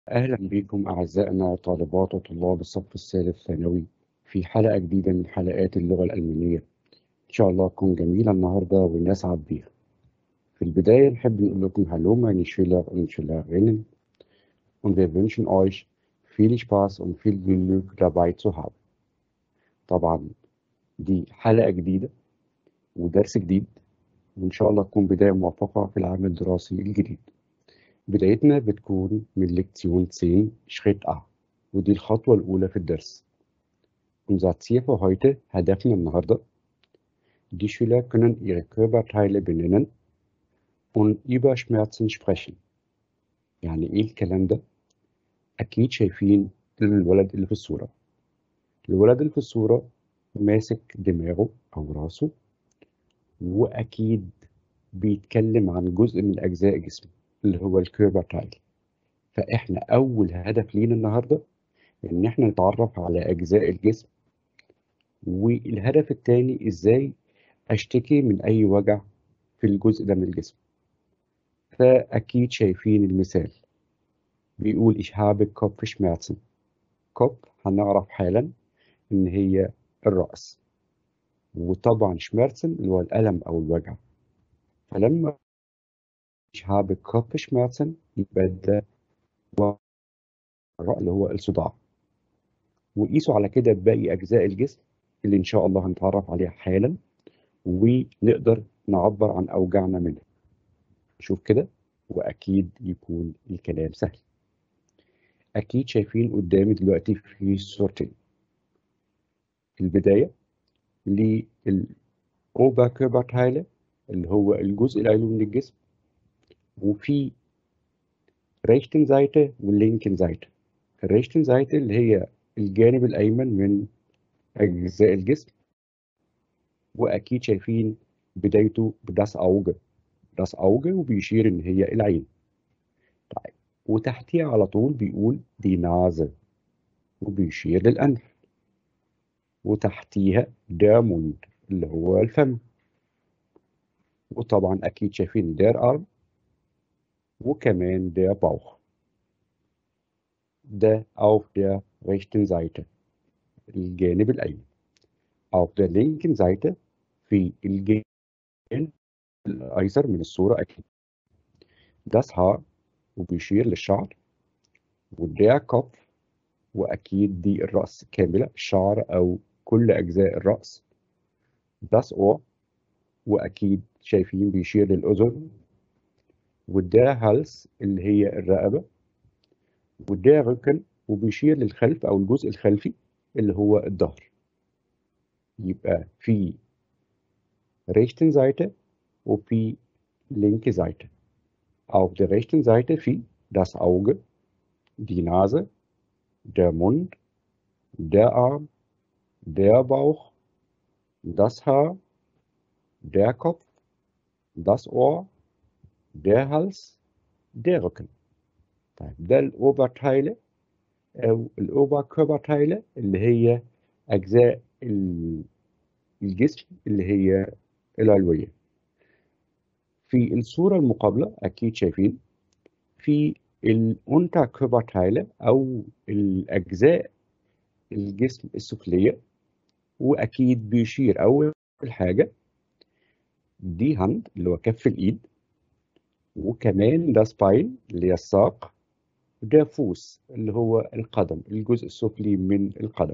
أهلا بكم أعزائنا طالبات وطلاب الصف الثالث ثانوي في حلقة جديدة من حلقات اللغة الألمانية. إن شاء الله تكون جميلة النهاردة ونسعد بيها. في البداية نحب نقول لكم Hallo meine Schüler und Schülerinnen und wir wünschen euch viel Spaß und viel Glück dabei zu haben. طبعا دي حلقة جديدة ودرس جديد، وإن شاء الله تكون بداية موفقة في العام الدراسي الجديد. بدايتنا بتكون من ليكسيون 10 Schritt A، ودي الخطوة الأولى في الدرس. Unser Ziel für heute, هدفنا النهاردة: Die Schüler können ihre Körperteile benennen und über Schmerzen sprechen. يعني إيه الكلام ده؟ أكيد شايفين الولد اللي في الصورة. الولد اللي في الصورة ماسك دماغه أو راسه، وأكيد بيتكلم عن جزء من أجزاء جسمه اللي هو الكيرباتايل. فإحنا أول هدف لينا النهاردة إن إحنا نتعرف على أجزاء الجسم، والهدف التاني إزاي أشتكي من أي وجع في الجزء ده من الجسم. فأكيد شايفين المثال، بيقول Ich habe Kopfschmerzen. Kopf هنعرف حالا إن هي الرأس، وطبعا Schmerzen اللي هو الألم أو الوجع. فلما Ich habe Kopfschmerzen يبقى ده اللي هو الصداع. وقيسوا على كده باقي أجزاء الجسم اللي إن شاء الله هنتعرف عليها حالا، ونقدر نعبر عن أوجاعنا منها. شوف كده وأكيد يكون الكلام سهل. أكيد شايفين قدامي دلوقتي في صورتين. البداية للأوبركörperteile اللي هو الجزء العلوي من الجسم، وفي rechten Seite والlinken Seite. الrechten Seite اللي هي الجانب الأيمن من أجزاء الجسم، وأكيد شايفين بدايته das Auge. das Auge وبيشير إن هي العين. طيب، وتحتيها على طول بيقول die Nase وبيشير للأنف، وتحتيها der Mund اللي هو الفم، وطبعا أكيد شايفين der Arm وكمان der Bauch. ده auf der rechten Seite الجانب الأيمن. auf der linken Seite في الجانب الأيسر من الصورة أكيد das Haar وبيشير للشعر، وder Kopf وأكيد دي الرأس كاملة، الشعر أو كل أجزاء الرأس. das Ohr وأكيد شايفين بيشير للأذن، وده هالس اللي هي الرقبة، وده ركن وبيشير للخلف أو الجزء الخلفي اللي هو الظهر. يبقى في rechten Seite وفي linke Seite. Auf der rechten Seite في das Auge, die Nase, der Mund, der Arm, der Bauch, das Haar, der Kopf, das Ohr, der Hals, der Rücken. طيب ده الأوبرتايله أو الأوبركörperteile اللي هي أجزاء الجسم اللي هي العلوية. في الصورة المقابلة أكيد شايفين في الأونتركörperteile أو الأجزاء الجسم السفلية، وأكيد بيشير أول حاجة دي هاند اللي هو كف الإيد، وكمان ده سباين اللي هي الساق، وده فوس اللي هو القدم، الجزء السفلي من القدم.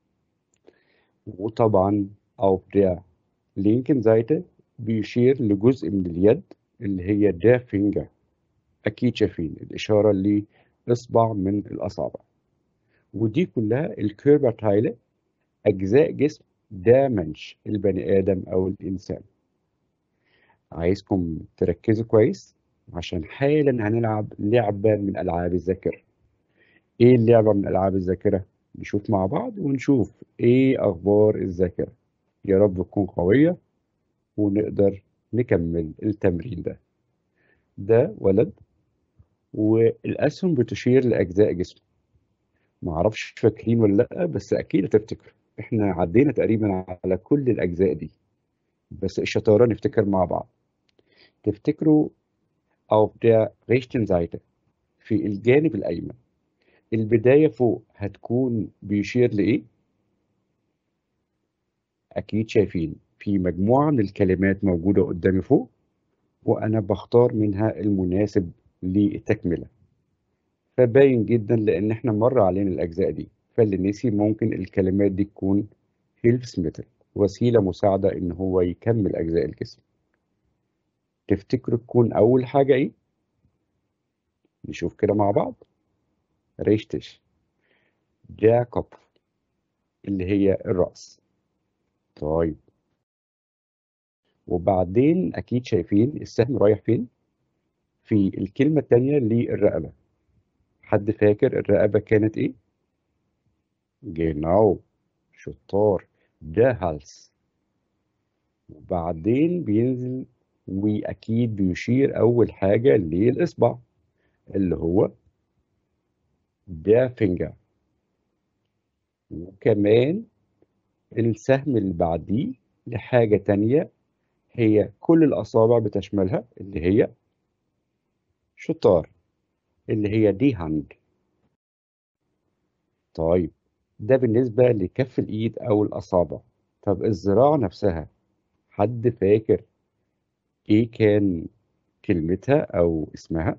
وطبعا auf der linken Seite بيشير لجزء من اليد اللي هي der Finger. أكيد شايفين الإشارة لإصبع من الأصابع. ودي كلها الكيرباتايله أجزاء جسم ده منش البني آدم أو الإنسان. عايزكم تركزوا كويس عشان حالا هنلعب لعبة من ألعاب الذاكرة. إيه اللعبة من ألعاب الذاكرة؟ نشوف مع بعض ونشوف إيه أخبار الذاكرة. يا رب تكون قوية ونقدر نكمل التمرين ده. ده ولد والأسهم بتشير لأجزاء جسمه. معرفش فاكرين ولا لأ، بس أكيد هتفتكر. إحنا عدينا تقريبا على كل الأجزاء دي، بس الشطارة نفتكر مع بعض. تفتكروا auf der rechten Seite في الجانب الأيمن البداية فوق هتكون بيشير لإيه؟ أكيد شايفين في مجموعة من الكلمات موجودة قدامي فوق، وأنا بختار منها المناسب للتكملة. فباين جدا لأن إحنا مر علينا الأجزاء دي، فاللي نسي ممكن الكلمات دي تكون هيلفسميتل، وسيلة مساعدة إن هو يكمل أجزاء الجسم. تفتكروا تكون أول حاجة إيه؟ نشوف كده مع بعض. ريشتش، ده كوبف اللي هي الرأس. طيب، وبعدين أكيد شايفين السهم رايح فين؟ في الكلمة التانية للرقبة. حد فاكر الرقبة كانت إيه؟ جيناو، شطار، ده هالس. وبعدين بينزل وأكيد بيشير أول حاجة للإصبع اللي هو ده فينجر. وكمان السهم اللي بعديه لحاجة تانية هي كل الأصابع بتشملها اللي هي شطار، اللي هي دي هاند. طيب، ده بالنسبة لكف الإيد أو الأصابع. طب الذراع نفسها، حد فاكر إيه كان كلمتها أو اسمها؟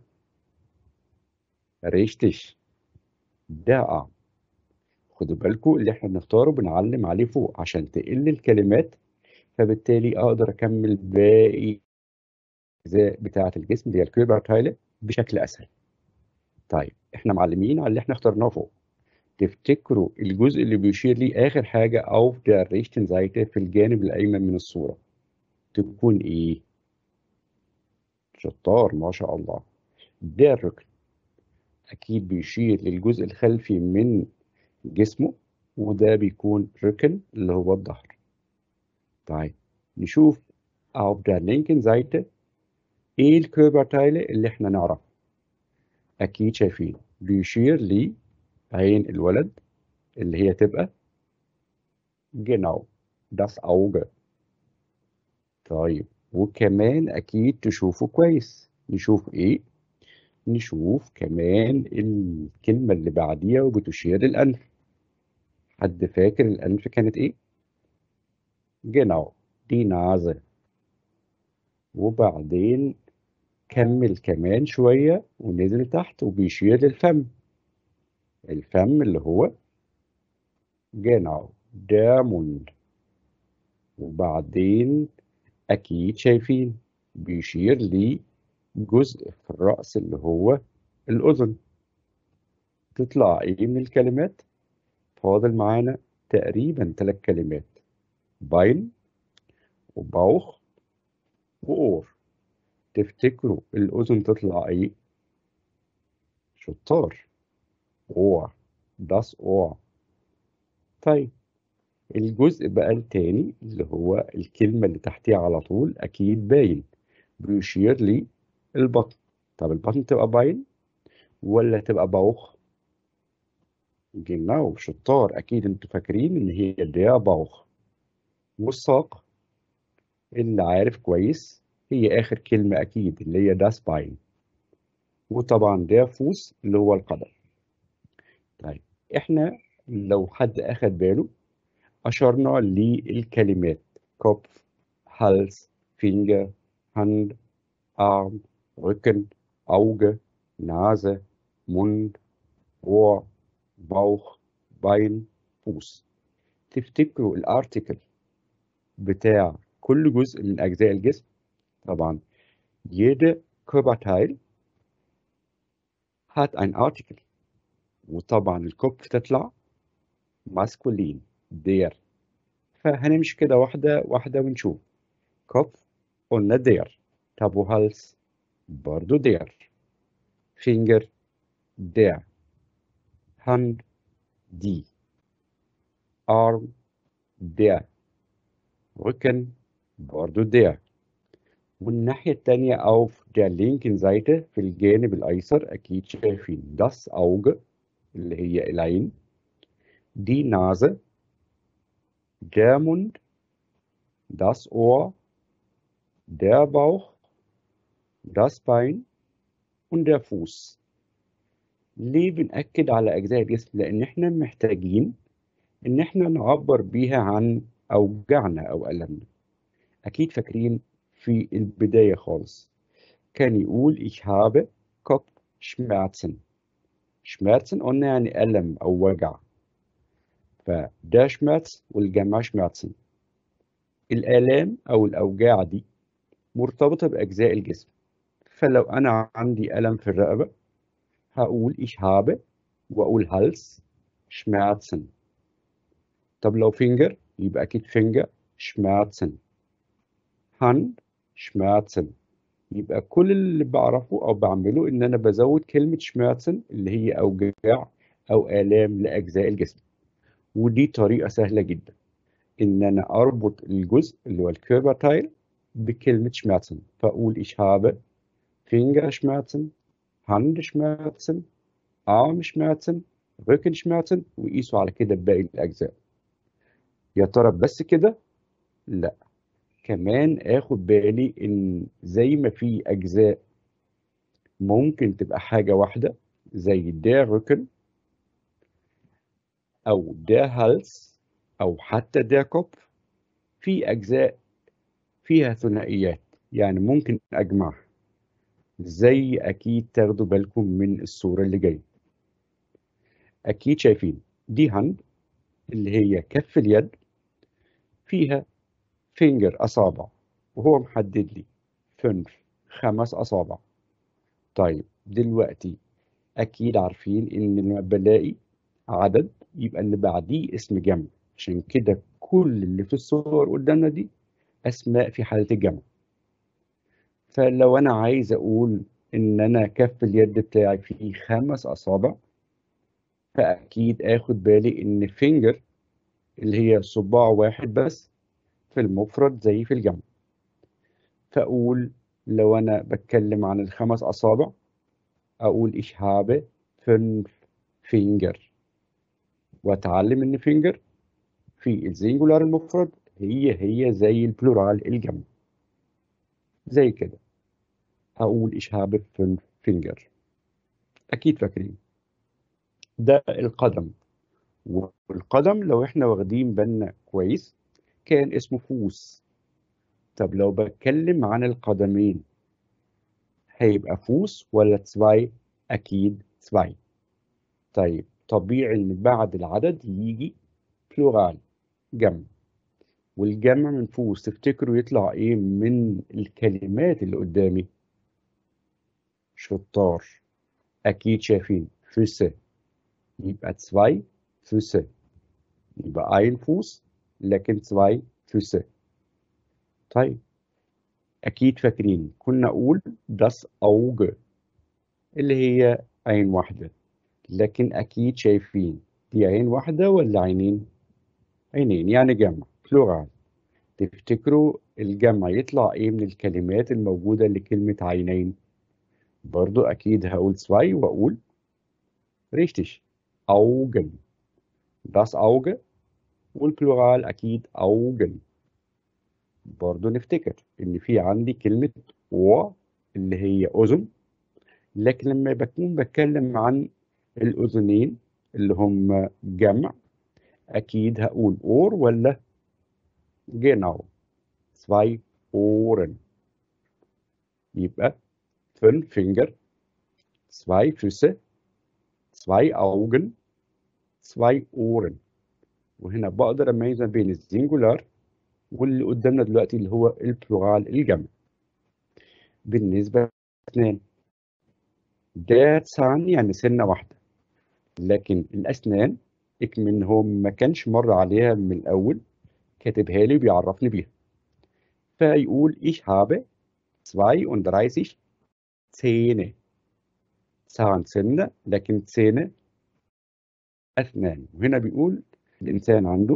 ريشتش، ده. خدوا بالكم اللي احنا بنختاره بنعلم عليه فوق عشان تقل الكلمات، فبالتالي اقدر اكمل باقي الاجزاء بتاعه الجسم اللي هي الكيرباتايل بشكل اسهل. طيب، احنا معلمين على اللي احنا اخترناه فوق. تفتكروا الجزء اللي بيشير لي اخر حاجه او der rechten Seite في الجانب الايمن من الصوره تكون ايه؟ شطار ما شاء الله، der Rücken. اكيد بيشير للجزء الخلفي من جسمه، وده بيكون ركن اللي هو الظهر. طيب، نشوف auf der linken Seite ايه الكيرباتايل اللي احنا نعرفه. اكيد شايفين بيشير لعين الولد اللي هي تبقى genau das Auge. طيب، وكمان اكيد تشوفوا كويس. نشوف ايه؟ نشوف كمان الكلمة اللي بعديها وبتشير للأنف. حد فاكر الأنف كانت ايه؟ genau die Nase. وبعدين كمل كمان شوية ونزل تحت وبيشير للفم. الفم اللي هو genau der Mund. وبعدين أكيد شايفين بيشير لجزء في الرأس اللي هو الأذن. تطلع إيه من الكلمات؟ فاضل معانا تقريبا 3 كلمات: باين وباوخ وأور. تفتكروا الأذن تطلع إيه؟ شطار، أور، das Ohr. طيب، الجزء بقى التاني اللي هو الكلمة اللي تحتيها على طول أكيد باين، بيشير للبطن. طب البطن تبقى باين ولا تبقى باوخ؟ جناو، شطار، أكيد أنتوا فاكرين إن هي der باوخ. والساق اللي عارف كويس هي آخر كلمة أكيد اللي هي das Bein. وطبعا der فوس اللي هو القدم. طيب، إحنا لو حد أخد باله أشرنا للكلمات كوبف، هالس، فينجر، هاند، Arm, Rücken, Auge, Nase, Mund, Ohr, Bauch, Bein, Fuß. تفتكروا الارتكل بتاع كل جزء من أجزاء الجسم؟ طبعا jede Körperteil hat ein Artikel. وطبعا الكوب تطلع ماسكولين der. فهنمشي كده واحدة واحدة ونشوف. كوب قلنا der. طب وهالس برضو der. فينجر der. هاند die. Arm der. Rücken برضو der. والناحية التانية auf der linken Seite في الجانب الأيسر أكيد شايفين das Auge اللي هي العين، die Nase، der Mund، das Ohr، der Bauch، das Bein und der Fuß. ليه بنأكد على أجزاء الجسم؟ لأن إحنا محتاجين إن إحنا نعبر بيها عن أوجاعنا أو ألمنا. أكيد فاكرين في البداية خالص كان يقول ich habe Kopfschmerzen. Schmerzen قلنا يعني ألم أو وجع، فده Schmerz والجمع Schmerzen. الآلام أو الأوجاع دي مرتبطة بأجزاء الجسم، فلو أنا عندي ألم في الرقبة هقول ich habe وأقول Hals Schmerzen. طب لو فينجر يبقى أكيد فينجر Schmerzen. Hand Schmerzen. يبقى كل اللي بعرفه أو بعمله إن أنا بزود كلمة Schmerzen اللي هي أوجاع أو آلام لأجزاء الجسم. ودي طريقة سهلة جدا إن أنا أربط الجزء اللي هو الكيرباتايل بكلمة Schmerzen، فأقول ich habe Fingerschmerzen, Handschmerzen, Armschmerzen, Rückenschmerzen، وقيسوا على كده باقي الأجزاء. يا ترى بس كده؟ لا، كمان آخد بالي إن زي ما في أجزاء ممكن تبقى حاجة واحدة زي der Rücken أو der Hals أو حتى der Kopf، في أجزاء فيها ثنائيات، يعني ممكن أجمعها. زي أكيد تاخدوا بالكم من الصورة اللي جاية. أكيد شايفين دي هاند اللي هي كف اليد فيها فينجر أصابع، وهو محدد لي 5 أصابع. طيب دلوقتي أكيد عارفين إن لما بلاقي عدد يبقى اللي بعديه اسم جمع، عشان كده كل اللي في الصور قدامنا دي أسماء في حالة الجمع. فلو أنا عايز أقول إن أنا كف اليد بتاعي فيه 5 أصابع، فأكيد آخد بالي إن فينجر اللي هي صباع واحد بس في المفرد زي في الجمع. فأقول لو أنا بتكلم عن ال5 أصابع أقول ich habe 5 Finger، وأتعلم إن فينجر في السنجولار المفرد هي زي البلورال الجمع. زي كده هقول ich habe 5 Finger. أكيد فاكرين ده القدم، والقدم لو إحنا واخدين بالنا كويس كان اسمه فوس. طب لو بتكلم عن القدمين هيبقى فوس ولا تسواي؟ أكيد تسواي. طيب طبيعي إن بعد العدد يجي بلورال جمع، والجمع من فوس تفتكروا يطلع إيه من الكلمات اللي قدامي؟ شطار. أكيد شايفين فوسة، يبقى تسواي فوسة، يبقى ein فوس لكن تسواي فوسة. طيب أكيد فاكرين كنا أقول das Auge اللي هي عين واحدة، لكن أكيد شايفين دي عين واحدة ولا عينين؟ عينين، يعني جمع بلورال. تفتكروا الجمع يطلع إيه من الكلمات الموجودة لكلمة عينين؟ برضو أكيد هقول zwei وأقول richtig Augen. das Auge والبلورال أكيد Augen. برضو نفتكر إن في عندي كلمة Ohr اللي هي أذن، لكن لما بكون بتكلم عن الأذنين اللي هم جمع أكيد هقول Ohr ولا genau zwei Ohren. يبقى 5 Finger, 2 Füße, 2 Augen, 2 Ohren. وهنا بقدر أميز ما بين السنجولار واللي قدامنا دلوقتي اللي هو البلورال الجمع. بالنسبة للأسنان ده Zahn يعني سنة واحدة، لكن الأسنان إكمن هو ما كانش مر عليها من الأول كاتبها لي بيعرفني بيها، فيقول ich habe 32 Zähne. Zahn سنة لكن Zähne أسنان، وهنا بيقول الإنسان عنده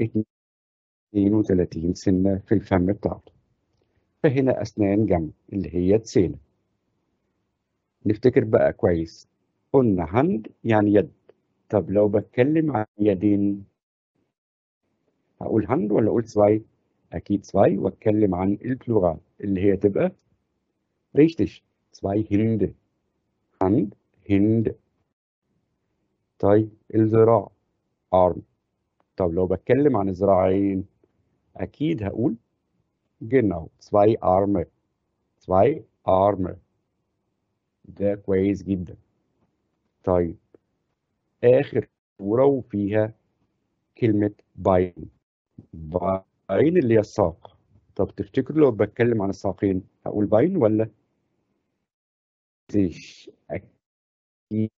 32 سنة في الفم بتاعته، فهنا أسنان جمع اللي هي سنة. نفتكر بقى كويس، قلنا هاند يعني يد. طب لو بتكلم عن يدين هقول هاند ولا أقول سواي؟ أكيد سواي، وأتكلم عن البلورال اللي هي تبقى richtig zwei Hände. Hand, Hände. طيب الذراع arm. طب لو بتكلم عن الذراعين أكيد هقول genau zwei Arme. zwei Arme. ده كويس جدا. طيب آخر صورة وفيها كلمة باين. باين اللي هي الساق. طب تفتكر لو بتكلم عن الساقين هقول باين ولا تيش؟ أكيد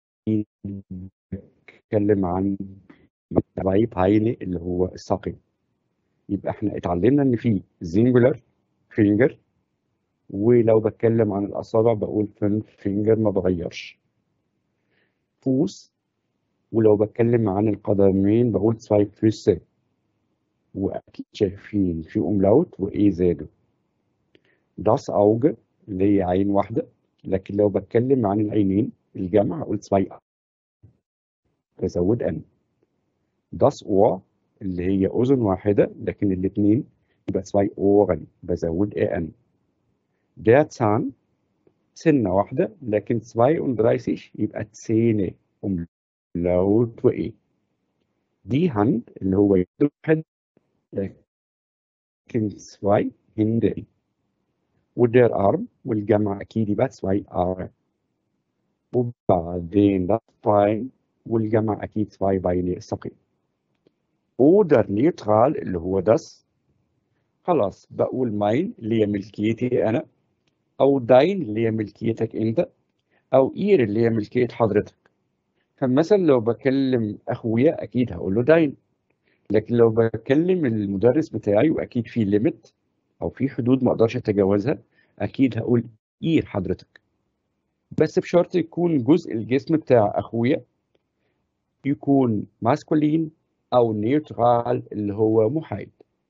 بتكلم عن باين اللي هو الساقين. يبقى احنا اتعلمنا ان في singular finger، ولو بتكلم عن الأصابع بقول فينجر ما بغيرش. فوس، ولو بتكلم عن القدمين بقول zwei Füße. وأكيد شايفين في أملاوت وإيه زاده. das Auge اللي هي عين واحدة، لكن لو بتكلم عن العينين الجمع أقول zwei بزود أن. das Ohr اللي هي أذن واحدة لكن الاتنين يبقى zwei Ohren بزود أن. der Zahn سنة واحدة لكن 32 يبقى تسينة أملاوت وإيه. دي هاند اللي هو يد واحد لكن 2 هند. ودير أرم والجمع أكيد يبقى 2 أرم. وبعدين ده باين والجمع أكيد 2 باين سقيم. أودر نيوترال اللي هو das. خلاص بقول ماين اللي هي ملكيتي أنا، أو داين اللي هي ملكيتك أنت، أو إير اللي هي ملكية حضرتك. فمثلا لو بكلم أخويا أكيد هقول له داين، لكن لو بكلم المدرس بتاعي وأكيد في ليميت أو في حدود ما أقدرش أتجاوزها أكيد هقول إير حضرتك. بس بشرط يكون جزء الجسم بتاع أخويا يكون ماسكولين أو نيوترال اللي هو محايد.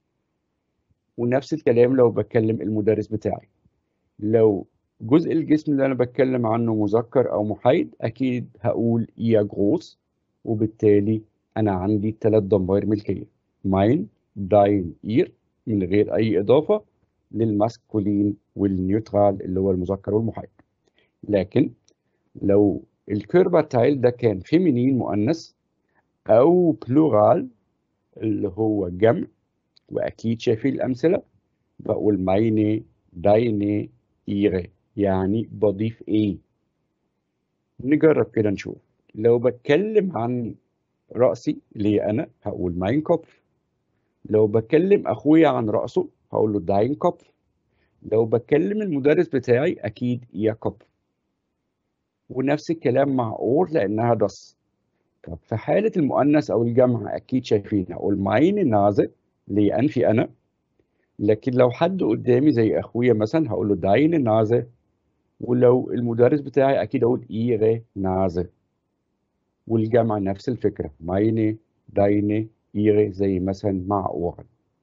ونفس الكلام لو بكلم المدرس بتاعي، لو جزء الجسم اللي أنا بتكلم عنه مذكر أو محايد أكيد هقول إيا جروس. وبالتالي أنا عندي 3 ضمائر ملكية، ماين داين إير، من غير أي إضافة للماسكولين والنيوترال اللي هو المذكر والمحايد. لكن لو الكيرباتايل ده كان فيمينين مؤنث أو بلورال اللي هو جمع، وأكيد شايفين الأمثلة، بقول مايني دايني إيري، يعني بضيف إيه. نجرب كده نشوف. لو بتكلم عن رأسي اللي هي أنا هقول ماين كوبف. لو بكلم أخويا عن رأسه هقول له داين كوبف. لو بكلم المدرس بتاعي أكيد إيا كوبف. ونفس الكلام مع أور لأنها دس. طب في حالة المؤنث أو الجمع أكيد شايفين أقول ماين نازل اللي هي أنفي أنا. لكن لو حد قدامي زي أخويا مثلا هقول له داين نازل. ولو المدرس بتاعي أكيد أقول إيغي نازل. والجمع نفس الفكرة مايني دايني إيغي زي مثلا مع أور.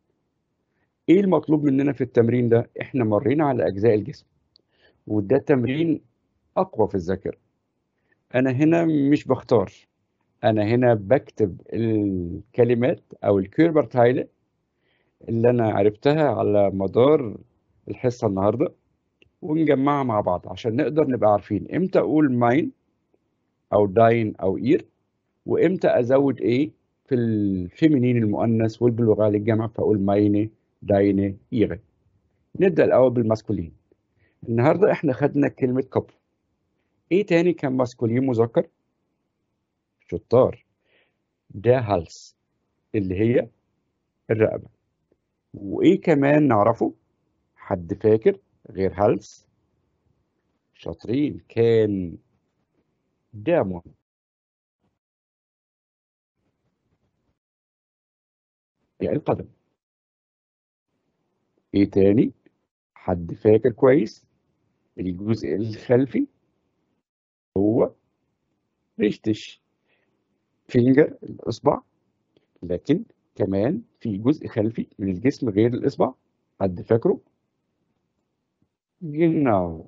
إيه المطلوب مننا في التمرين ده؟ إحنا مرينا على أجزاء الجسم وده تمرين أقوى في الذاكرة. أنا هنا مش بختار، أنا هنا بكتب الكلمات أو الكيربرتايل اللي أنا عرفتها على مدار الحصة النهاردة ونجمعها مع بعض عشان نقدر نبقى عارفين إمتى أقول ماين أو داين أو إير، وإمتى أزود إيه في الفيمينين المؤنث والبلغال الجمع فأقول مايني دايني إير. نبدأ الأول بالماسكولين. النهاردة إحنا خدنا كلمة كابل. إيه تاني كان ماسكولين مذكر؟ شطار. ده هالس اللي هي الرقبة. وإيه كمان نعرفه؟ حد فاكر غير هالس؟ شاطرين. كان دامون. يعني القدم. إيه تاني؟ حد فاكر كويس؟ الجزء الخلفي هو ريشتش فينجر الإصبع. لكن كمان في جزء خلفي من الجسم غير الإصبع. حد فاكره؟ جناو.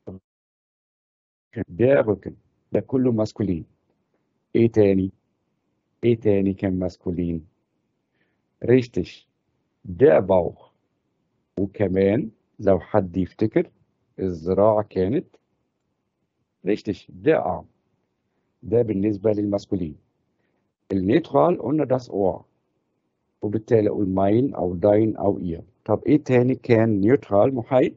ده ركن. ده كله ماسكولين. إيه تاني؟ إيه تاني كان ماسكولين؟ ريشتش. ده باوخ. وكمان لو حد يفتكر الزراعة كانت ريشتش ده أرم. ده بالنسبة للماسكولين. النيوترال قلنا das Ohr، وبالتالي أقول ماين أو داين أو إير. طب إيه تاني كان نيوترال محايد؟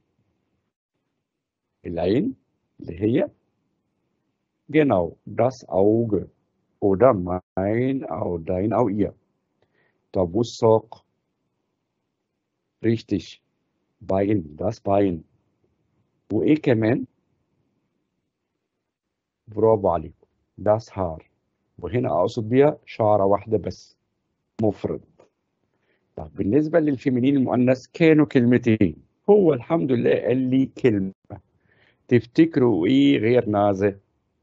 العين اللي هي genau das Auge oder mein أو dein أو ihr. طب والساق؟ richtig Bein das Bein. وإيه كمان؟ برافو عليكم das Haar. وهنا أقصد بيها شعرة واحدة بس مفرد. طب بالنسبة للفيمينين المؤنث كانوا كلمتين، هو الحمد لله قال لي كلمة. تفتكروا إيه غير نازة؟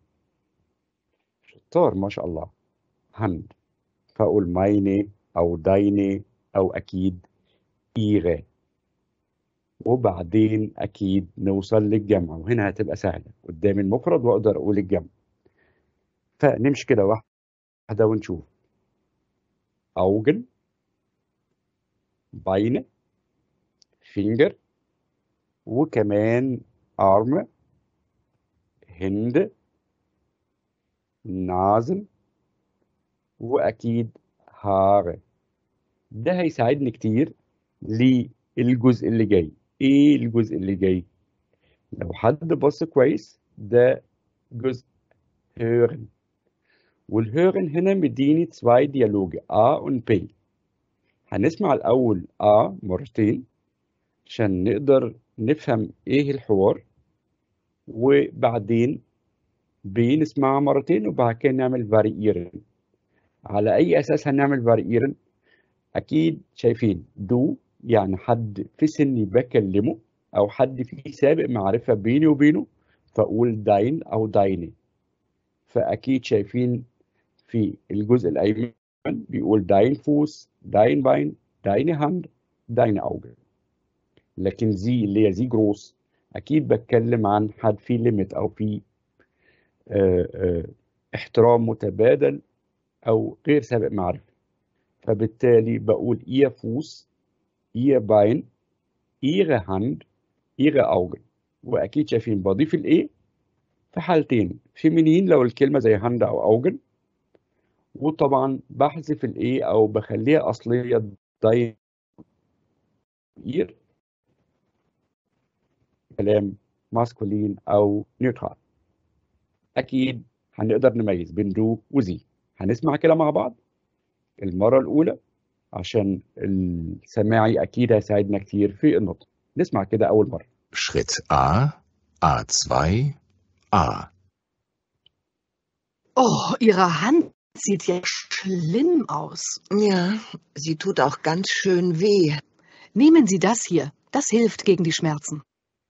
شطار ما شاء الله. هند. فأقول مايني أو دايني أو أكيد إيغا. وبعدين أكيد نوصل للجمع، وهنا هتبقى سهلة قدام المفرد وأقدر أقول الجمع. فنمشي كده واحدة ونشوف. أوجن، باينة، فينجر، وكمان أرم، هند، نازن، وأكيد هار. ده هيساعدني كتير للجزء اللي جاي. إيه الجزء اللي جاي؟ لو حد بص كويس ده جزء هيرن، والهيرن هنا مديني 2 ديالوج A und B. هنسمع الأول مرتين عشان نقدر نفهم إيه الحوار، وبعدين نسمعها مرتين وبعد كده نعمل فارييرن. على أي أساس هنعمل فارييرن؟ أكيد شايفين دو يعني حد في سني بكلمه أو حد فيه سابق معرفة بيني وبينه، فأقول داين أو دايني. فأكيد شايفين في الجزء الأيمن بيقول داين فوس، داين باين، دايني هاند، دايني أوجه. لكن زي اللي هي زي جروس أكيد بتكلم عن حد فيه ليميت أو فيه احترام متبادل أو غير سابق معرفة. فبالتالي بقول إيه فوس، إيه باين، إيه هاند، إيه أوجه. وأكيد شايفين بضيف الإيه في حالتين، فيمينين لو الكلمة زي هاند أو أوجن، وطبعا بحذف الإيه أو بخليها أصلية داين إير كلام ماسكولين أو نيوترال. أكيد هنقدر نميز بين دو وزي. هنسمع كده مع بعض المرة الأولى عشان السماعي أكيد هيساعدنا كتير في النطق. نسمع كده أول مرة. Schritt A, A2, A. Oh, Ihre Hand sieht ja schlimm aus. Ja, sie tut auch ganz schön weh. Nehmen Sie das hier. Das hilft gegen die Schmerzen.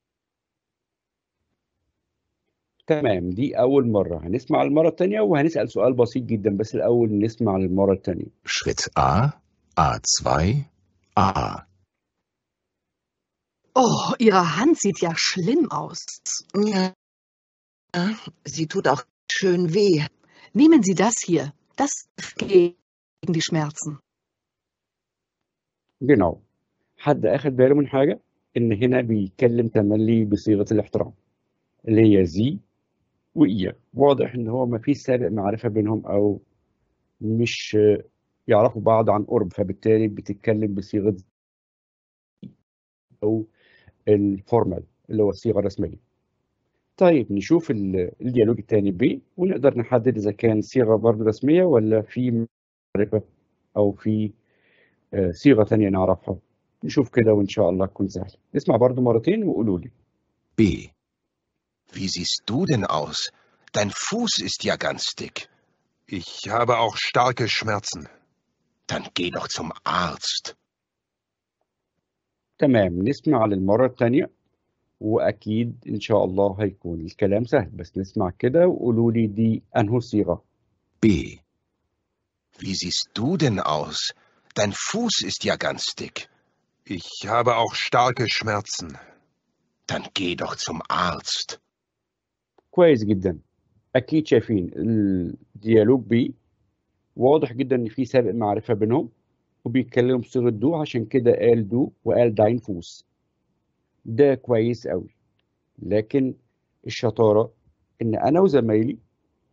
تمام، دي أول مرة. هنسمع المرة التانية وهنسأل سؤال بسيط جدا، بس الأول نسمع المرة التانية. Schritt A, A2, A. Oh, Ihre Hand sieht ja schlimm aus. Ja, sie tut auch schön weh. Nehmen Sie das hier. Das hilft gegen die Schmerzen. genau. حد أخد باله من حاجة؟ إن هنا بيتكلم تملي بصيغة الاحترام اللي هي زي وإياه. واضح إن هو مفيش سابق معرفة بينهم أو مش يعرفوا بعض عن قرب، فبالتالي بتتكلم بصيغة أو الفورمال اللي هو الصيغة الرسمية. طيب نشوف الديالوج التاني ب ونقدر نحدد إذا كان صيغة برضه رسمية ولا في معرفة أو في صيغة تانية نعرفها. نشوف كده وإن شاء الله تكون سهلة. نسمع برضه مرتين وقولوا لي. B. Wie siehst du denn aus? Dein Fuß ist ja ganz dick. Ich habe auch starke Schmerzen. Dann geh doch zum Arzt. تمام، نسمع للمرة التانية وأكيد إن شاء الله هيكون الكلام سهل، بس نسمع كده وقولوا لي دي أنهو صيغة. B. Wie siehst du denn aus? Dein Fuß ist ja ganz dick. Ich habe auch starke Schmerzen. Dann geh doch zum Arzt. كويس جدا. أكيد شايفين الديالوج بي واضح جدا إن في سابق معرفة بينهم وبيتكلموا بصيغة دو، عشان كده قال دو وقال داين فوس. ده كويس قوي. لكن الشطارة إن أنا وزمايلي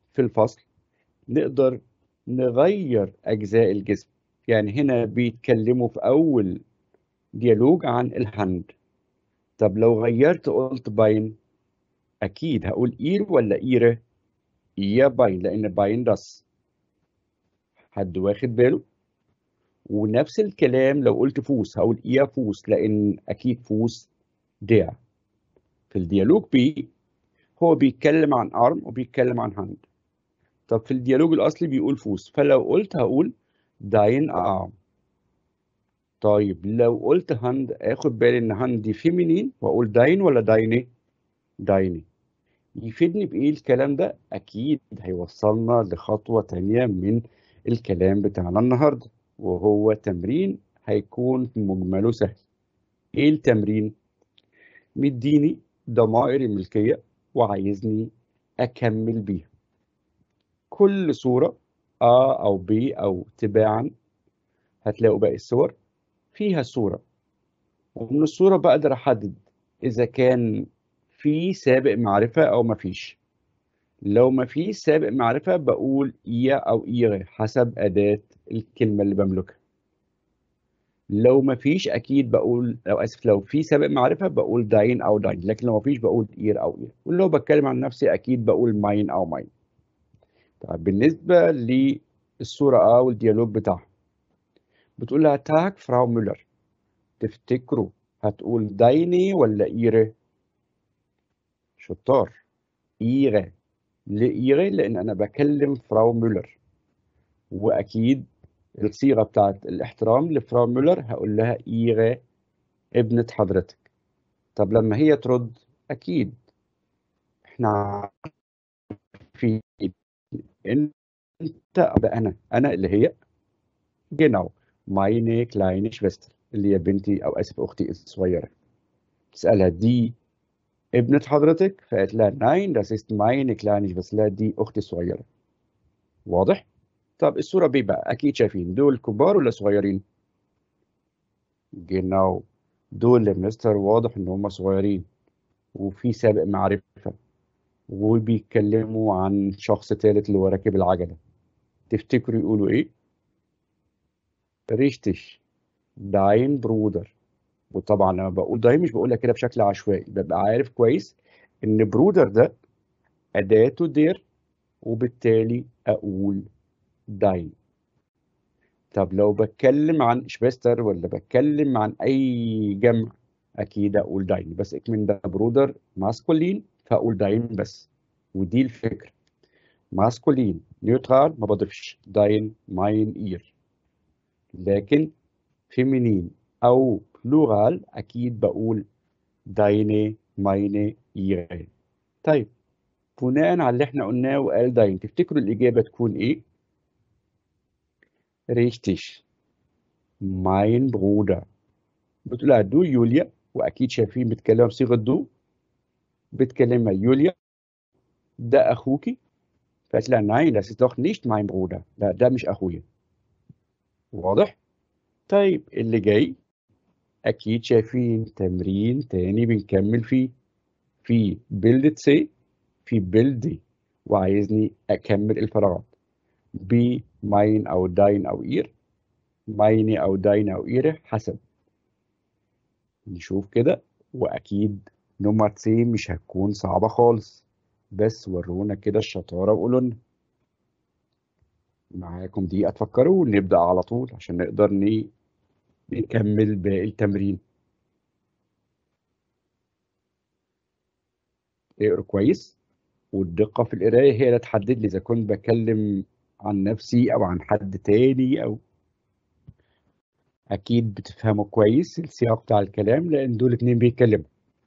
في الفصل نقدر نغير أجزاء الجسم. يعني هنا بيتكلموا في أول ديالوج عن الهند. طب لو غيرت قلت باين، أكيد هقول إير ولا إيره؟ إيا باين، لأن باين رأس. حد واخد باله؟ ونفس الكلام لو قلت فوس هقول إيا فوس، لأن أكيد فوس ديع. في الديالوج بي هو بيتكلم عن أرم وبيتكلم عن هاند. طب في الديالوج الأصلي بيقول فوس، فلو قلت هقول داين أرم. طيب لو قلت هاند آخد بالي إن هاند دي فيمينين، وأقول داين ولا دايني؟ دايني. يفيدني بإيه الكلام ده؟ أكيد هيوصلنا لخطوة تانية من الكلام بتاعنا النهاردة، وهو تمرين هيكون في مجمله سهل. إيه التمرين؟ مديني ضمائر الملكية وعايزني أكمل بيها. كل صورة A أو B أو تباعا هتلاقوا باقي الصور فيها صورة، ومن الصورة بقدر أحدد إذا كان في سابق معرفة أو مفيش. لو مفيش سابق معرفة بقول إيا أو إيغي حسب أداة الكلمة اللي بملكها. لو مفيش أكيد بقول، لو في سابق معرفة بقول داين أو داين، لكن لو مفيش بقول إير أو إير. ولو بتكلم عن نفسي أكيد بقول ماين أو ماين. طيب بالنسبة للصورة A والديالوج بتاعها، بتقول لها تاك فراو مولر. تفتكروا هتقول دايني ولا إيره؟ شطار. إيغي. ليه إيغي؟ لأن أنا بكلم فراو مولر، وأكيد الصيغة بتاعت الاحترام لفراو مولر هقول لها إيغي ابنة حضرتك. طب لما هي ترد، أكيد إحنا عارفين أنت أنا اللي هي جناو مايني كلايني شفستر، اللي هي بنتي أو آسف أختي الصغيرة. تسألها دي ابنة حضرتك؟ فقالت لها ناين das ist meine kleine Schwester، لا دي أختي الصغيرة. واضح؟ طب الصورة بي بقى أكيد شايفين دول كبار ولا صغيرين؟ جناو دول يا مستر واضح إن هم صغيرين وفي سابق معرفة، وبيتكلموا عن شخص ثالث اللي هو راكب العجلة. تفتكروا يقولوا إيه؟ ريشتش داين برودر. وطبعا لما بقول داين مش بقولها كده بشكل عشوائي، ببقى عارف كويس إن برودر ده أداته دير، وبالتالي أقول داين. طب لو بتكلم عن شبستر ولا بتكلم عن أي جمع أكيد أقول داين، بس إكمن ده برودر ماسكولين فأقول داين بس. ودي الفكرة، ماسكولين نيوترال ما بضيفش داين ماين إير، لكن فيمينين أو بلورال أكيد بقول دايني مايني إير. طيب بناء على اللي احنا قلناه وقال داين، تفتكروا الإجابة تكون إيه؟ ريشتش ماين برودر. بتقولها دو يوليا، واكيد شايفين بتكلمها بصيغه دو، بتكلمها يوليا ده اخوكي. فقالت لها nein das ist doch nicht mein Bruder، لا ده مش اخويا. واضح؟ طيب اللي جاي اكيد شايفين تمرين تاني بنكمل فيه، في بيلد سي في بيلد، وعايزني اكمل الفراغات بي ماين او داين او اير، مايني او داين او ايره حسب. نشوف كده، واكيد نمرة سي مش هتكون صعبة خالص، بس ورونا كده الشطارة وقولوا لنا. معاكم دقيقة تفكروا ونبدأ على طول عشان نقدر نكمل باقي التمرين. اقروا كويس، والدقة في القراية هي اللي تحدد لي إذا كنت بكلم عن نفسي أو عن حد تاني. أو أكيد بتفهموا كويس السياق بتاع الكلام لأن دول اتنين بيتكلموا،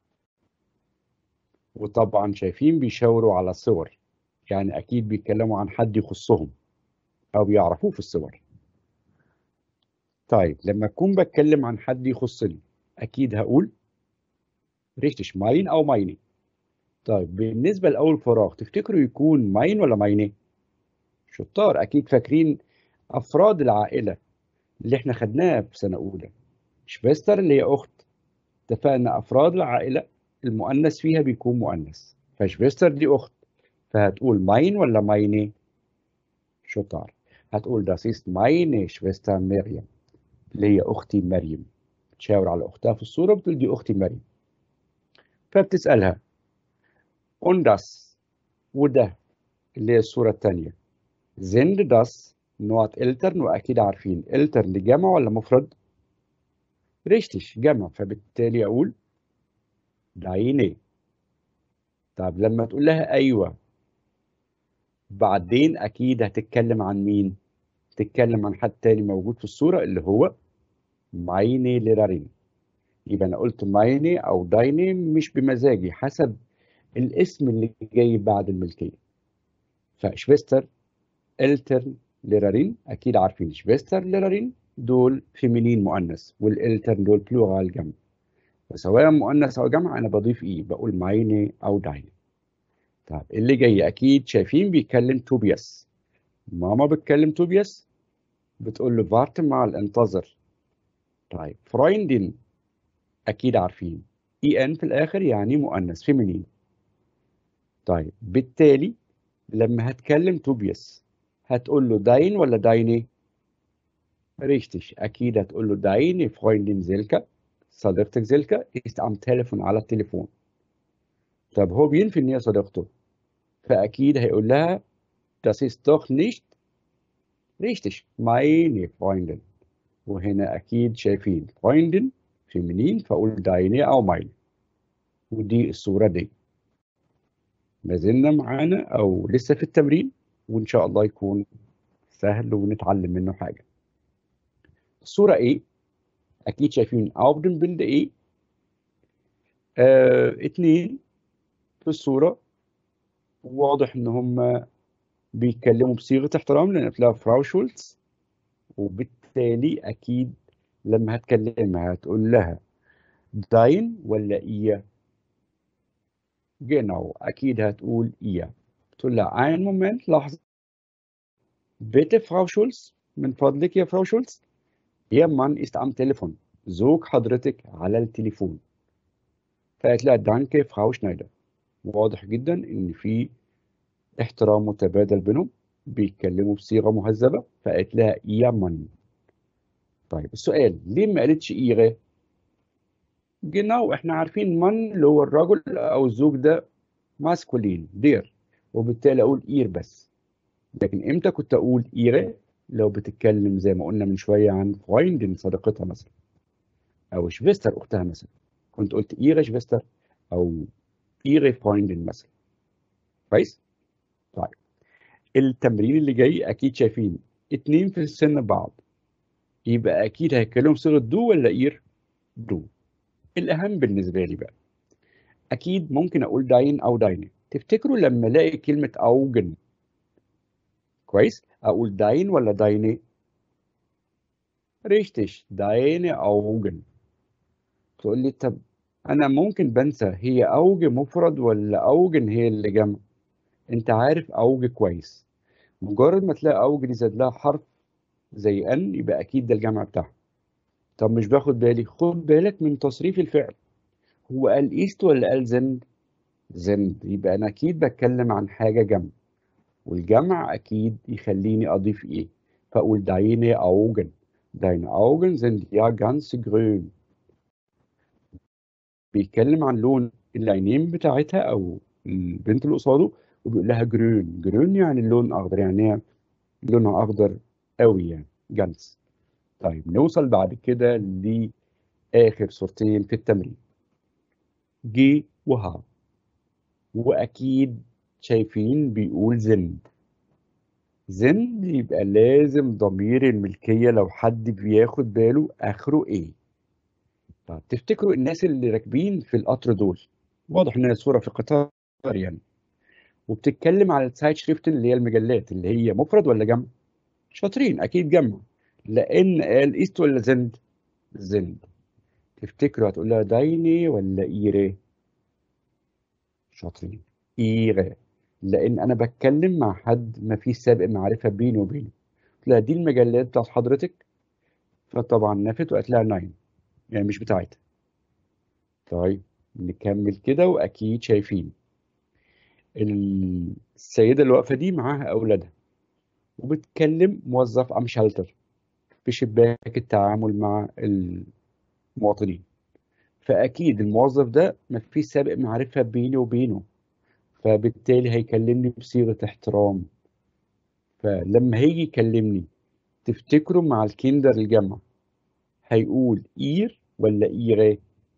وطبعا شايفين بيشاوروا على الصور، يعني أكيد بيتكلموا عن حد يخصهم أو يعرفوه في الصور. طيب لما أكون بتكلم عن حد يخصني أكيد هقول ريشتش ماين أو مايني. طيب بالنسبة لأول فراغ تفتكروا يكون ماين ولا مايني؟ شطار. أكيد فاكرين أفراد العائلة اللي احنا خدناها في سنة أولى، شبستر اللي هي أخت. اتفقنا أفراد العائلة المؤنث فيها بيكون مؤنث، فشبستر دي أخت، فهتقول ماين ولا مايني؟ شطار. هتقول das ist meine Schwester مريم، اللي هي أختي مريم. تشاور على أختها في الصورة بتقول دي أختي مريم. فبتسألها und das وده اللي هي الصورة التانية sind das نوعت Eltern، وأكيد عارفين Eltern دي جمع ولا مفرد؟ richtig جمع، فبالتالي أقول deine. طب لما تقول لها أيوة بعدين أكيد هتتكلم عن مين؟ تتكلم عن حد تاني موجود في الصورة اللي هو meine Lehrerin. يبقى أنا قلت meine أو deine مش بمزاجي، حسب الاسم اللي جاي بعد الملكية. فشفيستر Eltern Lehrerin أكيد عارفين شفيستر Lehrerin دول فيمينين مؤنث، والإلترن دول بلورال جمع. فسواء مؤنث أو جمع أنا بضيف إيه؟ بقول meine أو deine. طيب اللي جاي أكيد شايفين بيتكلم توبياس. ماما بتكلم توبياس بتقول له وارت مال انتظر. طيب فرويندين أكيد عارفين إي إن في الآخر يعني مؤنث فيمينين. طيب بالتالي لما هتكلم توبياس هتقول له داين ولا دايني؟ richtig أكيد هتقول له دايني فرويندين زيلكا، صديقتك زيلكا ist am Telefon على التليفون. طب هو بينفي إن هي صديقته، فأكيد هيقول لها das ist doch nicht richtig meine Freundin. وهنا أكيد شايفين Freundin فيمينين فأقول دايني أو ماين. ودي الصورة دي. ما زلنا معانا أو لسه في التمرين، وإن شاء الله يكون سهل ونتعلم منه حاجة. الصورة إيه؟ أكيد شايفين auf dem Bild إيه؟ اتنين في الصورة، واضح إن هم بيتكلموا بصيغة احترام لأن هتلاقي فراو شولتز، وبالتالي أكيد لما هتكلمها هتقول لها داين ولا إيا؟ جنو أكيد هتقول إيا. تقول لها einen Moment لحظة bitte Frau Schulz من فضلك يا فراو شولتز Ihr Mann ist am Telefon. زوج حضرتك على التليفون. فقالت لها دانكي فراو شنايدر. واضح جدا إن في احترام متبادل بينهم، بيتكلموا بصيغة مهذبة، فقالت لها إيا من. طيب السؤال ليه ما قالتش إيغا؟ جناو احنا عارفين من اللي هو الرجل أو الزوج ده ماسكولين دير، وبالتالي أقول إير بس. لكن إمتى كنت أقول إيغا؟ لو بتتكلم زي ما قلنا من شوية عن فرويندن صديقتها مثلا، أو شفيستر أختها مثلا، كنت قلت إيغا شفيستر أو إيغا فرويندن مثلا. كويس؟ طيب التمرين اللي جاي أكيد شايفين اتنين في السن بعض، يبقى أكيد هيتكلموا بصيغة دو ولا إير؟ دو. الأهم بالنسبة لي بقى أكيد ممكن أقول داين أو داينة. تفتكروا لما ألاقي كلمة أوجن كويس أقول داين ولا داينة؟ ريشتش داينة أوجن. تقول لي طب أنا ممكن بنسى هي أوج مفرد ولا أوجن هي اللي جمع؟ أنت عارف أوج كويس، مجرد ما تلاقي أوج دي زاد لها حرف زي أن يبقى أكيد ده الجمع بتاعها. طب مش باخد بالي، خد بالك من تصريف الفعل. هو قال إيست ولا قال زند؟ زند، يبقى أنا أكيد بتكلم عن حاجة جمع، والجمع أكيد يخليني أضيف إيه؟ فأقول deine Augen. Deine Augen sind ja ganz grün. بيتكلم عن لون العينين بتاعتها أو البنت اللي قصاده، وبيقول لها جرون. جرون يعني اللون أخضر، يعني هي لونها أخضر قوي يعني جانس. طيب نوصل بعد كده لآخر صورتين في التمرين، جي وها. وأكيد شايفين بيقول زند. زند يبقى لازم ضمير الملكية لو حد بياخد باله آخره إيه. طب تفتكروا الناس اللي راكبين في القطر دول، واضح إن الصورة في قطار يعني، وبتتكلم على السايد شريفت اللي هي المجلات، اللي هي مفرد ولا جمع؟ شاطرين أكيد جمع، لأن قال إيست ولا زند؟ زند. تفتكروا هتقول لها دايني ولا إيري؟ شاطرين إيري، لأن أنا بتكلم مع حد ما فيش سابق معرفة بيني وبينه. لا دي المجلات بتاعت حضرتك، فطبعا نفت وقالت لها 9 يعني مش بتاعتها. طيب نكمل كده، وأكيد شايفين السيدة اللي واقفة دي معاها أولادها وبتكلم موظف أم شلتر في شباك التعامل مع المواطنين. فأكيد الموظف ده مفيش سابق معرفة بيني وبينه، فبالتالي هيكلمني بصيغة احترام. فلما هيجي يكلمني تفتكروا مع الكندر الجمع هيقول إير ولا إيغي؟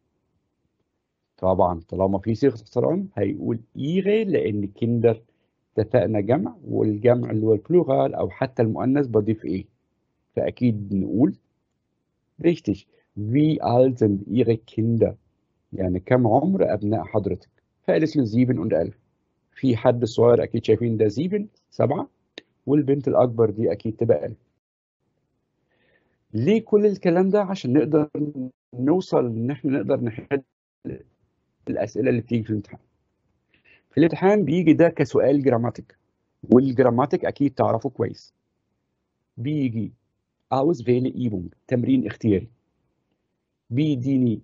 طبعا طالما في صيغة احترام هيقول إيغي، لأن كندر اتفقنا جمع، والجمع اللي هو البلوغال أو حتى المؤنث بضيف إيه؟ فأكيد نقول richtig. Wie alt sind Ihre Kinder؟ يعني كم عمر أبناء حضرتك؟ فقالت له 7 und 11. في حد صغير أكيد شايفين ده 7، والبنت الأكبر دي أكيد تبقى 11. ليه كل الكلام ده؟ عشان نقدر نوصل إن إحنا نقدر نحل الأسئلة اللي بتيجي في الامتحان. في الامتحان بيجي ده كسؤال جراماتيك، والجراماتيك أكيد تعرفه كويس. بيجي عاوز فيلي إيبونج، تمرين اختياري. بيديني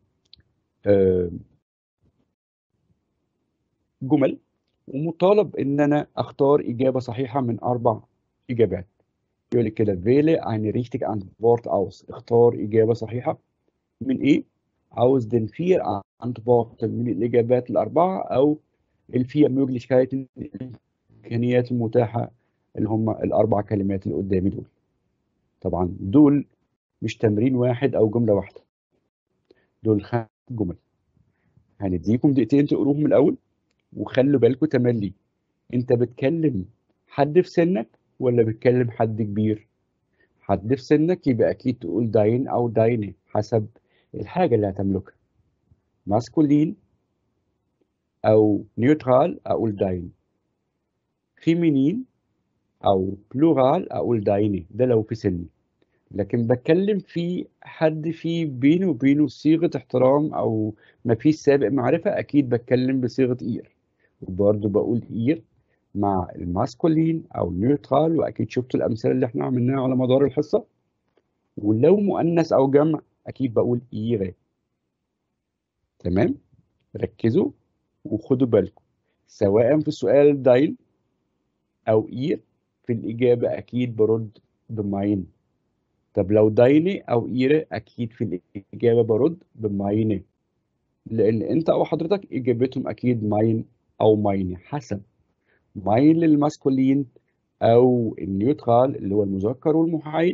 جمل ومطالب ان انا اختار اجابه صحيحه من 4 اجابات. يقول لك كده wähle eine richtige Antwort aus. اختار اجابه صحيحه من ايه؟ عاوز den 4 Antworten من الاجابات الاربعه او ال4 Möglichkeiten، الامكانيات المتاحه اللي هم الاربع كلمات اللي قدامي دول. طبعا دول مش تمرين واحد او جمله واحده، دول 5 جمل. هنديكم دقيقتين تقروهم من الاول، وخلوا بالكم تملي، انت بتكلم حد في سنك ولا بتكلم حد كبير؟ حد في سنك يبقى اكيد تقول داين او دايني حسب الحاجه اللي هتملكها. ماسكولين او نيوترال اقول داين، فيمينين او بلورال اقول دايني، ده لو في سني. لكن بتكلم في حد في بينه وبينه صيغه احترام او ما فيش سابق معرفه، اكيد بتكلم بصيغه اير، وبرضه بقول اير مع الماسكولين او نيوترال. واكيد شفتوا الامثله اللي احنا عملناها على مدار الحصه. ولو مؤنث او جمع اكيد بقول ايغي. تمام، ركزوا وخدوا بالكم، سواء في السؤال داين او اير في الاجابه اكيد برد بماين. طب لو دايني او ايره اكيد في الاجابه برد بماينه، لان انت او حضرتك اجابتهم اكيد ماين او ماينه، حسب ماين للماسكولين او النيوترال اللي هو المذكر والمحايد،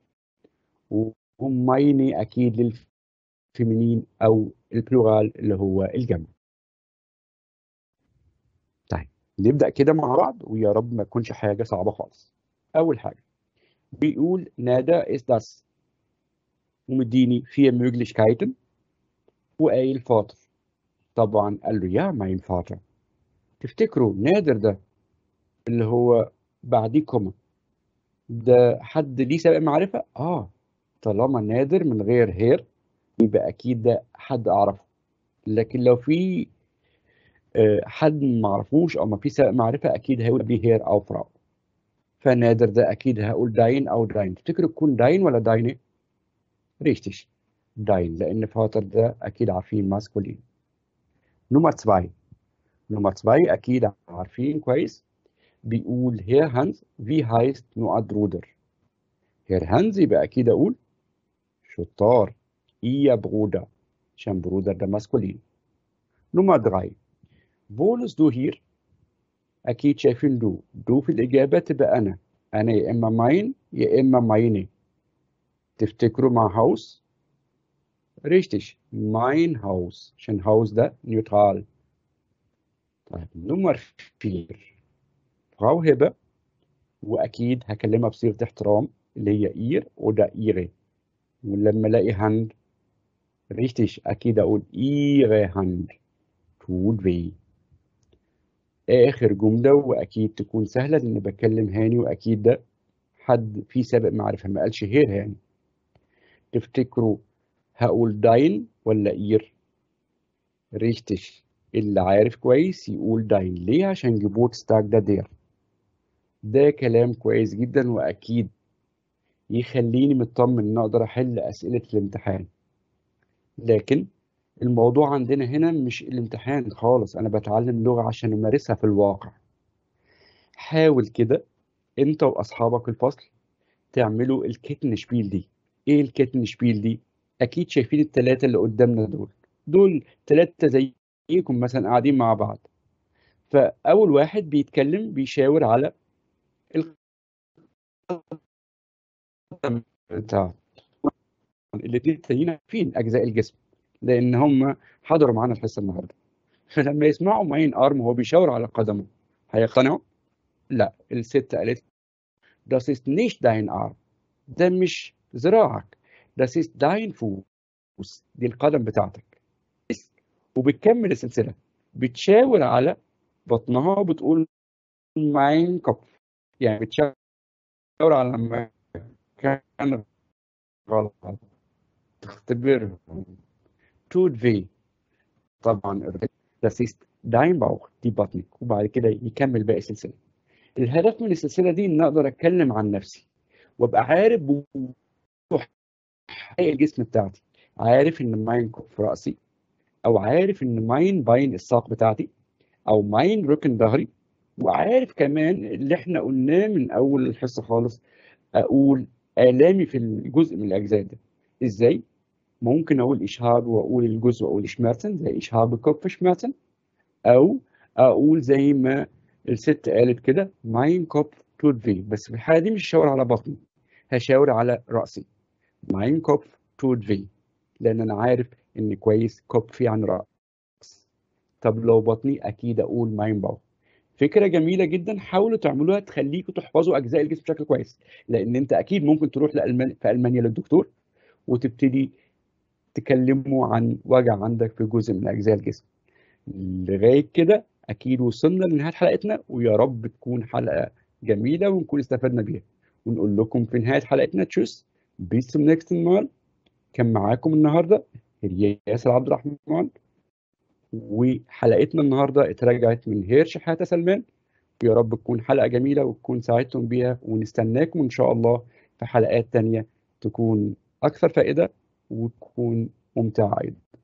ومايني اكيد للفيمينين او البلورال اللي هو الجمع. طيب نبدا كده مع بعض، ويا رب ما تكونش حاجه صعبه خالص. اول حاجه بيقول نادا ist das، ومديني 4 Möglichkeiten وقايل فاطر. طبعا قال له يا ماين فاطر. تفتكروا نادر ده اللي هو بعديه كوما ده حد ليه سابق معرفه؟ طالما نادر من غير هير يبقى اكيد ده حد اعرفه. لكن لو في حد ما اعرفوش او ما في سابق معرفه اكيد هيقول بيه هير او فراو. فنادر ده اكيد هقول داين او داين. تفتكروا تكون داين ولا داينه؟ ريشتش داين، لان فاطر ده اكيد عارفين ماسكولين. نمرة 2، نمرة 2 اكيد عارفين كويس. بيقول هير هانز wie heißt nur Bruder. هير هانز يبقى اكيد اقول شطار ihr Bruder، عشان برودر ده ماسكولين. نمرة 3 بولس دو هير، اكيد شايفين دو في الاجابه تبقى انا يا اما ماين يا اما مايني. تفتكروا مع هاوس؟ ريشتش ماين هاوس، عشان هاوس ده نيوترال. طيب نمرة 4 فراو هبه، واكيد هكلمها بصيغه احترام اللي هي اير وده ايري. ولما الاقي هاند ريشتش اكيد اقول ايري هاند تود في. اخر جمله واكيد تكون سهله لان بكلم هاني، واكيد ده حد فيه سابق معرفه ما قالش هير هاني. تفتكروا هقول داين ولا اير؟ ريشتش اللي عارف كويس يقول داين. ليه؟ عشان جيبوت ستاك ده دير. ده كلام كويس جدا، واكيد يخليني مطمن ان اقدر احل اسئله الامتحان. لكن الموضوع عندنا هنا مش الامتحان خالص، أنا بتعلم لغة عشان أمارسها في الواقع. حاول كده أنت وأصحابك الفصل تعملوا الكيتنشبيل دي. إيه الكيتنشبيل دي؟ أكيد شايفين التلاتة اللي قدامنا دول تلاتة زيكم مثلا قاعدين مع بعض. فأول واحد بيتكلم بيشاور على القدم بتاعه. الاتنين التانيين عارفين أجزاء الجسم لأن هم حضروا معانا الحصة النهاردة. فلما يسمعوا ماين أرم وهو بيشاور على قدمه هيقتنعوا؟ لا، الست قالت das ist nicht dein Arm. ده مش ذراعك، das ist dein Fuß. دي القدم بتاعتك. وبتكمل السلسلة بتشاور على بطنها وبتقول mein Kopf. يعني بتشاور على مكان غلط، تختبرهم. tut weh. طبعا das ist dein Bauch، دي بطنك. وبعد كده يكمل باقي السلسلة. الهدف من السلسلة دي إن أقدر أتكلم عن نفسي وأبقى عارف بوضوح الجسم بتاعتي، عارف إن ماين في رأسي، أو عارف إن ماين باين الساق بتاعتي، أو ماين ركن ظهري، وعارف كمان اللي إحنا قلناه من أول الحصة خالص، أقول آلامي في الجزء من الأجزاء ده. إزاي؟ ممكن أقول إشهاب وأقول الجزء وأقول شمارتن زي إشهاب كوب شمارتن، أو أقول زي ما الست قالت كده ماين كوب تود في. بس في الحالة دي مش هشاور على بطني، هشاور على رأسي. ماين كوب تود في، لأن أنا عارف إن كويس كوب في عن رأس. طب لو بطني أكيد أقول ماين باو. فكرة جميلة جدا، حاولوا تعملوها تخليكم تحفظوا أجزاء الجسم بشكل كويس، لأن أنت أكيد ممكن تروح في ألمانيا للدكتور وتبتدي تكلموا عن وجع عندك في جزء من أجزاء الجسم. لغاية كده أكيد وصلنا لنهاية حلقتنا، ويا رب تكون حلقة جميلة ونكون استفدنا بيها. ونقول لكم في نهاية حلقتنا تشوس bis zum nächsten Mal. كان معاكم النهاردة ياسر عبد الرحمن، وحلقتنا النهاردة اتراجعت من هيرش حياة سلمان. ويا رب تكون حلقة جميلة وتكون ساعدتم بيها، ونستناكم إن شاء الله في حلقات تانية تكون أكثر فائدة وتكون ممتعة أيضا.